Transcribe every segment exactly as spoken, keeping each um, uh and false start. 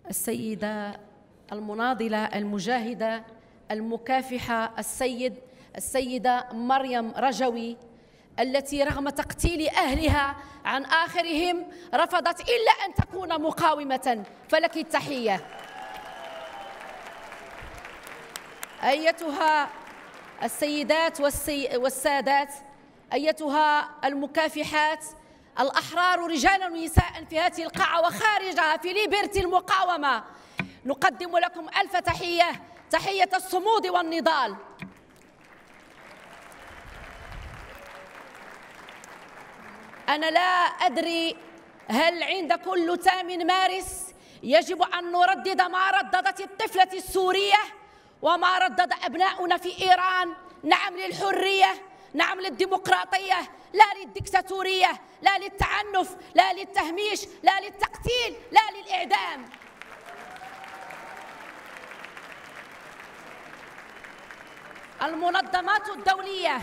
السيدة المناضلة المجاهدة المكافحة السيد السيدة مريم رجوي، التي رغم تقتيل أهلها عن آخرهم رفضت إلا أن تكون مقاومة، فلك التحية. أيتها السيدات والسادات، أيتها المكافحات الأحرار رجالا ونساء في هذه القاعة وخارجها في ليبرتي المقاومة، نقدم لكم ألف تحية، تحية الصمود والنضال. أنا لا أدري هل عند كل ثامن مارس يجب أن نردد ما رددت الطفلة السورية وما ردد أبناؤنا في إيران: نعم للحرية، نعم للديمقراطية، لا للدكتاتورية، لا للتعنف، لا للتهميش، لا للتقتيل، لا للإعدام. المنظمات الدولية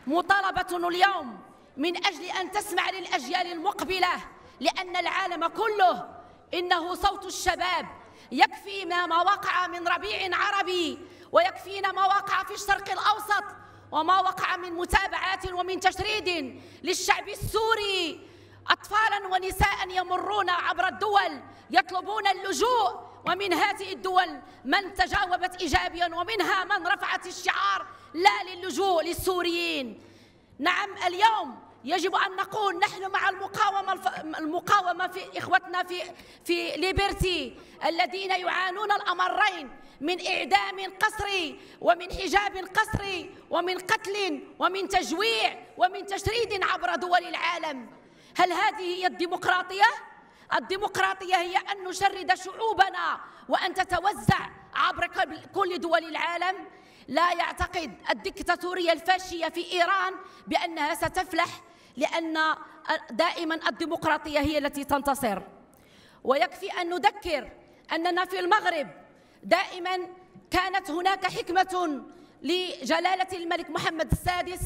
مطالبة اليوم من أجل أن تسمع للأجيال المقبلة، لأن العالم كله إنه صوت الشباب. يكفينا ما وقع من ربيع عربي، ويكفينا ما وقع في الشرق الأوسط، وما وقع من متابعات ومن تشريد للشعب السوري. أطفالا ونساء يمرون عبر الدول يطلبون اللجوء، ومن هذه الدول من تجاوبت إيجابيا ومنها من رفعت الشعار لا للجوء للسوريين. نعم، اليوم يجب أن نقول نحن مع المقاومة المقاومة في إخوتنا في في ليبرتي الذين يعانون الأمرين من إعدام قسري ومن حجاب قسري ومن قتل ومن تجويع ومن تشريد عبر دول العالم. هل هذه هي الديمقراطية؟ الديمقراطية هي أن نشرد شعوبنا وأن تتوزع عبر كل دول العالم. لا يعتقد الدكتاتورية الفاشية في إيران بأنها ستفلح، لأن دائما الديمقراطية هي التي تنتصر. ويكفي أن نذكر أننا في المغرب دائما كانت هناك حكمة لجلالة الملك محمد السادس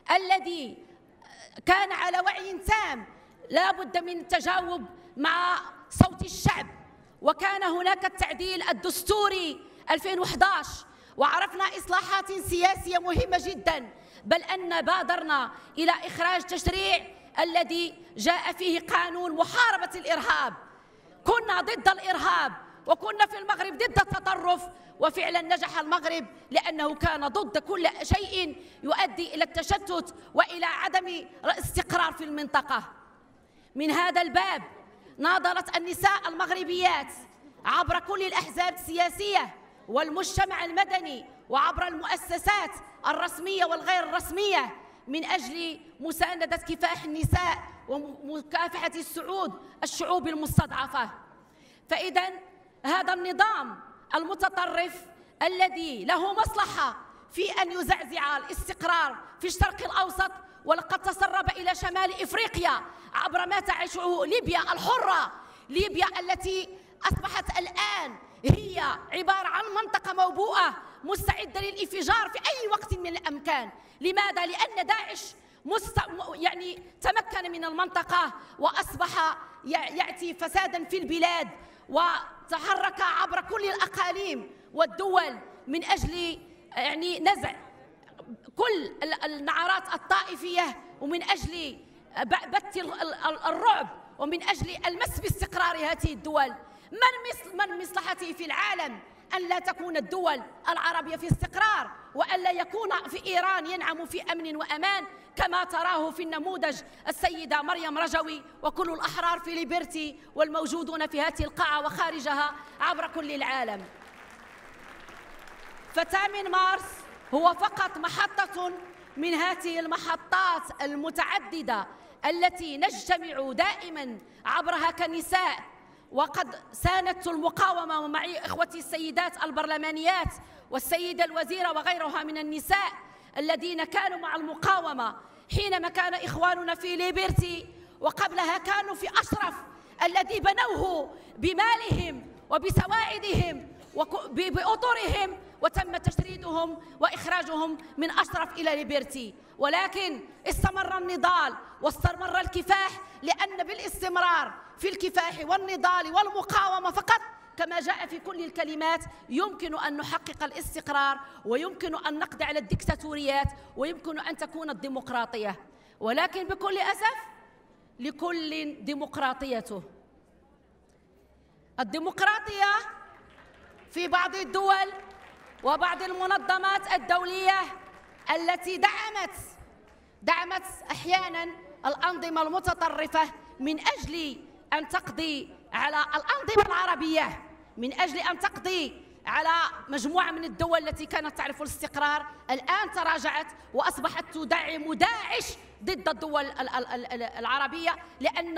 الذي كان على وعي تام لا بد من التجاوب مع صوت الشعب، وكان هناك التعديل الدستوري ألفين وأحد عشر، وعرفنا إصلاحات سياسية مهمة جدا، بل أن بادرنا إلى إخراج تشريع الذي جاء فيه قانون محاربة الإرهاب. كنا ضد الإرهاب وكنا في المغرب ضد التطرف، وفعلا نجح المغرب لأنه كان ضد كل شيء يؤدي إلى التشتت وإلى عدم استقرار في المنطقة. من هذا الباب ناضلت النساء المغربيات عبر كل الأحزاب السياسية والمجتمع المدني وعبر المؤسسات الرسمية والغير الرسمية من أجل مساندة كفاح النساء ومكافحة السعود الشعوب المستضعفة. فإذا هذا النظام المتطرف الذي له مصلحة في أن يزعزع الاستقرار في الشرق الأوسط، ولقد تسرب إلى شمال إفريقيا عبر ما تعيشه ليبيا الحرة، ليبيا التي أصبحت الآن هي عبارة عن منطقة موبوءة مستعدة للانفجار في أي وقت من الأمكان. لماذا؟ لأن داعش مست... يعني تمكن من المنطقة وأصبح يأتي فسادا في البلاد، وتحرك عبر كل الأقاليم والدول من أجل يعني نزع كل النعرات الطائفية، ومن أجل بث الرعب، ومن أجل المس باستقرار هذه الدول. من من مصلحته في العالم أن لا تكون الدول العربية في استقرار، وأن لا يكون في إيران ينعم في أمن وأمان كما تراه في النموذج السيدة مريم رجوي وكل الأحرار في ليبرتي والموجودون في هذه القاعة وخارجها عبر كل العالم. فثامن مارس هو فقط محطة من هذه المحطات المتعددة التي نجتمع دائما عبرها كنساء، وقد ساندت المقاومة معي إخوتي السيدات البرلمانيات والسيدة الوزيرة وغيرها من النساء الذين كانوا مع المقاومة حينما كان إخواننا في ليبرتي، وقبلها كانوا في أشرف الذي بنوه بمالهم وبسواعدهم وبأطرهم، وتم تشريدهم وإخراجهم من أشرف إلى ليبرتي. ولكن استمر النضال واستمر الكفاح، لأن بالاستمرار في الكفاح والنضال والمقاومة فقط كما جاء في كل الكلمات يمكن أن نحقق الاستقرار، ويمكن أن نقضي على الدكتاتوريات، ويمكن أن تكون الديمقراطية، ولكن بكل أسف لكل ديمقراطيته. الديمقراطية في بعض الدول وبعض المنظمات الدولية التي دعمت دعمت أحياناً الأنظمة المتطرفة من أجل أن تقضي على الأنظمة العربية، من أجل أن تقضي على مجموعة من الدول التي كانت تعرف الاستقرار، الآن تراجعت وأصبحت تدعم داعش ضد الدول العربية، لأن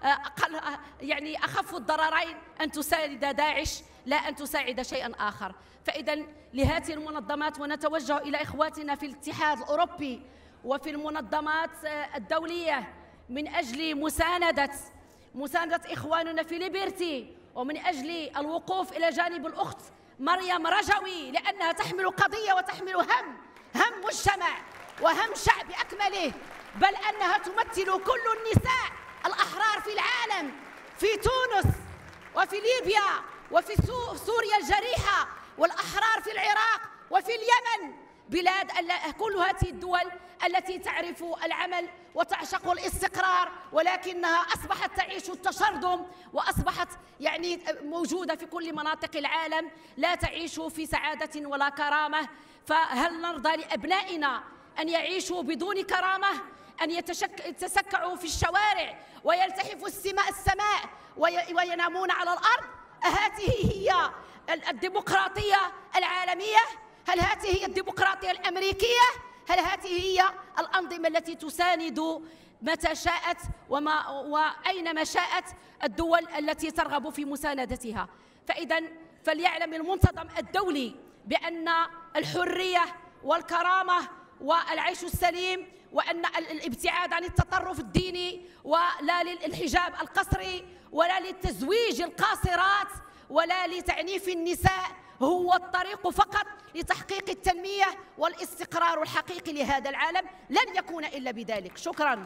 أقل يعني أخف الضررين أن تساعد داعش لا أن تساعد شيئا آخر. فإذا لهذه المنظمات، ونتوجه إلى إخواتنا في الاتحاد الأوروبي وفي المنظمات الدولية من أجل مساندة مساندة إخواننا في ليبرتي، ومن أجل الوقوف إلى جانب الأخت مريم رجوي، لأنها تحمل قضية وتحمل هم هم مجتمع وهم شعب بأكمله، بل أنها تمثل كل النساء الأحرار في العالم، في تونس وفي ليبيا وفي سوريا الجريحة، والأحرار في العراق وفي اليمن، بلاد كل هذه الدول التي تعرف العمل وتعشق الاستقرار، ولكنها أصبحت تعيش التشرذم، وأصبحت يعني موجودة في كل مناطق العالم، لا تعيش في سعادة ولا كرامة. فهل نرضى لأبنائنا أن يعيشوا بدون كرامة، أن يتسكعوا في الشوارع ويلتحفوا السماء السماء وينامون على الأرض؟ أهذه هي الديمقراطية العالمية؟ هل هذه هي الديمقراطية الأمريكية؟ هل هذه هي الأنظمة التي تساند متى شاءت وما وأينما شاءت الدول التي ترغب في مساندتها؟ فإذا فليعلم المنتظم الدولي بأن الحرية والكرامة والعيش السليم، وأن الابتعاد عن التطرف الديني، ولا للحجاب القصري، ولا للتزويج القاصرات، ولا لتعنيف النساء، هو الطريق فقط لتحقيق التنمية والاستقرار الحقيقي لهذا العالم، لن يكون إلا بذلك. شكرا.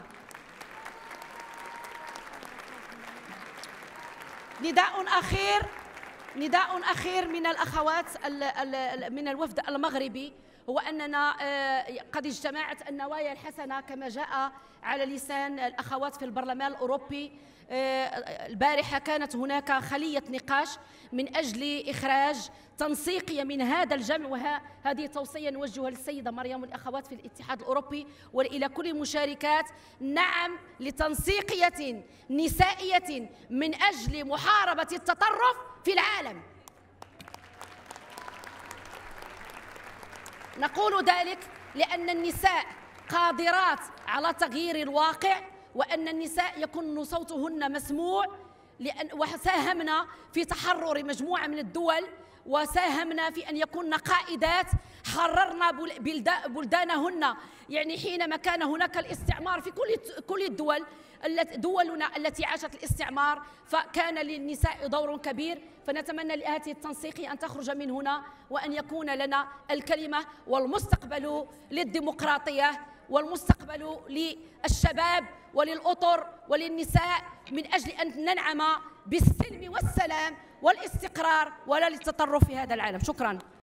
نداء أخير نداء أخير من الأخوات من الوفد المغربي، هو أننا قد اجتمعت النوايا الحسنة كما جاء على لسان الأخوات في البرلمان الأوروبي. البارحة كانت هناك خلية نقاش من أجل إخراج تنسيقية من هذا الجمع، وهذه توصية نوجهها للسيدة مريم والأخوات في الاتحاد الأوروبي وإلى كل المشاركات. نعم لتنسيقية نسائية من أجل محاربة التطرف في العالم. نقول ذلك لأن النساء قادرات على تغيير الواقع، وأن النساء يكون صوتهن مسموع، لأن وساهمنا في تحرر مجموعة من الدول، وساهمنا في أن يكون قائدات، حررنا بلدانهن. يعني حينما كان هناك الاستعمار في كل كل الدول دولنا التي عاشت الاستعمار، فكان للنساء دور كبير. فنتمنى لهذه التنسيق أن تخرج من هنا، وأن يكون لنا الكلمة والمستقبل للديمقراطية، والمستقبل للشباب وللأطر وللنساء، من أجل أن ننعم بالسلم والسلام والاستقرار، ولا للتطرف في هذا العالم. شكرا.